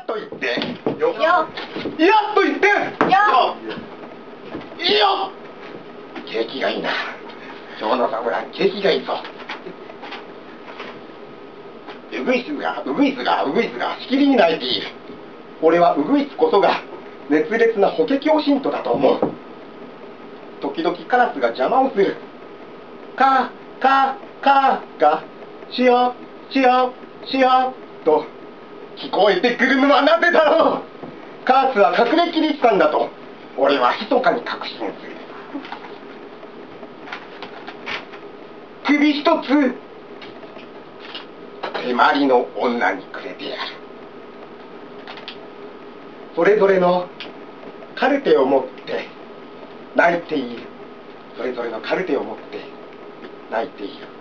と言ってよ。 よ。 やっと言ってよ。 いいよ。景気がいいな。今日の侍、景気がいいぞ。ウグイスがしきりに鳴いている。俺はウグイスこそが熱烈な法華経信徒だと思う。時々カラスが邪魔をする。カーがしよと聞こえてくるのはなぜだろう。カラスは隠れキリシタンだと俺は密かに確信する。首一つ手まりの女にくれてやる。それぞれのカルテを持って泣いている。それぞれのカルテを持って泣いている。